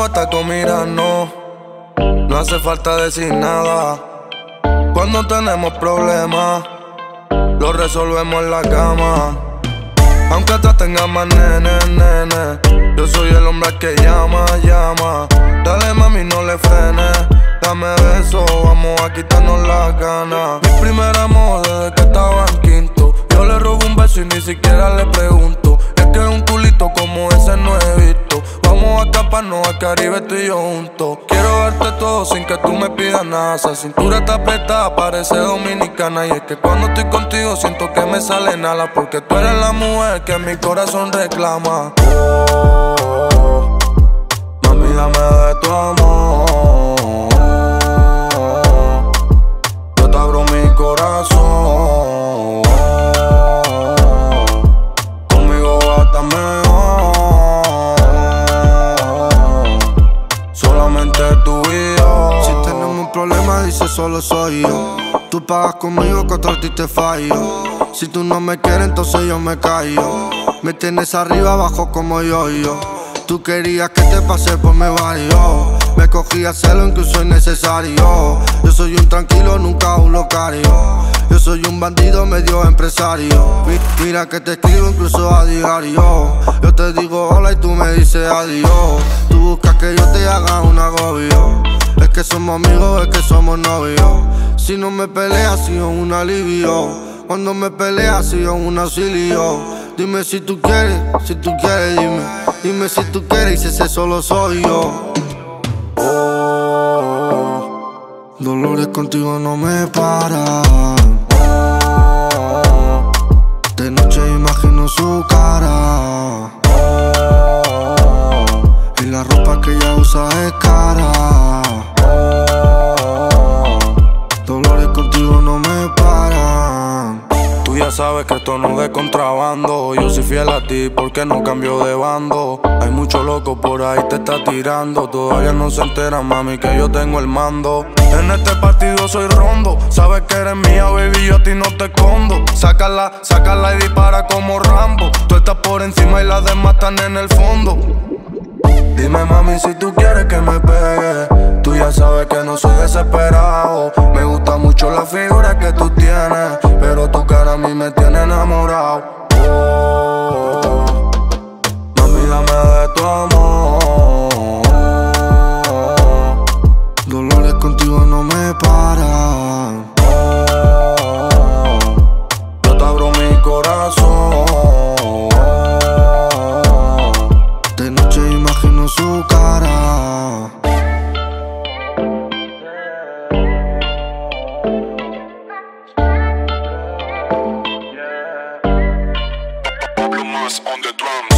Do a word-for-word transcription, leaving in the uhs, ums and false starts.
basta con mirarnos, no hace falta decir nada. Cuando tenemos problemas, lo resolvemos en la cama. Aunque atrás tengas más nene, nene, yo soy el hombre que llama, llama. Dale mami, no le frenes, dame beso, vamos a quitarnos las ganas. Mi primer amor desde que estaba en quinto, yo le robo un beso y ni siquiera le pregunto. Es que un culito como ese no he visto. Vamos a escaparnos al Caribe tú y yo juntos. Quiero verte todo sin que tú me pidas nada. Esa cintura está apretada, parece dominicana. Y es que cuando estoy contigo siento que me sale nada, porque tú eres la mujer que mi corazón reclama. Oh, oh, oh. Mami, dame de tu amor, yo te abro mi corazón. Conmigo va a estar mejor, solamente tú y yo. Si tenemos un problema dice solo soy yo. Tú pagas conmigo que otro a ti te fallo. Si tú no me quieres entonces yo me callo. Me tienes arriba abajo como yo y yo. Tú querías que te pase por mi barrio, me cogí a hacerlo incluso innecesario. Yo soy un tranquilo, nunca un locario. Yo soy un bandido medio empresario. Mira que te escribo incluso a diario. Yo te digo hola y tú me dices adiós. Tú buscas que yo te haga un agobio. Es que somos amigos, es que somos novios. Si no me peleas, si es un alivio. Cuando me peleas, si es un auxilio. Dime si tú quieres, si tú quieres, dime. Dime si tú quieres y si ese solo soy yo. Oh, dolores contigo no me paran. Oh, de noche imagino su cara. Oh, y la ropa que ella usa es cara. Oh, dolores contigo no me paran. Tú ya sabes que esto no es de contrabando. Yo soy fiel a ti porque no cambio de bando. Hay mucho loco por ahí te está tirando. Todavía no se entera, mami, que yo tengo el mando. En este partido soy rondo. Sabes que eres mía, baby, yo a ti no te escondo. Sácala, sácala y dispara como Rambo. Tú estás por encima y las demás están en el fondo. Dime mami si tú quieres que me pegue. Tú ya sabes que no soy desesperado. Me gusta mucho la figura que tú tienes, pero tu cara a mí me tiene enamorado. Oh, mami, dame de tu amor. Dolores contigo no me paran. Oh, yo te abro mi corazón. De noche imagino su cara. Pablo Más on the drum.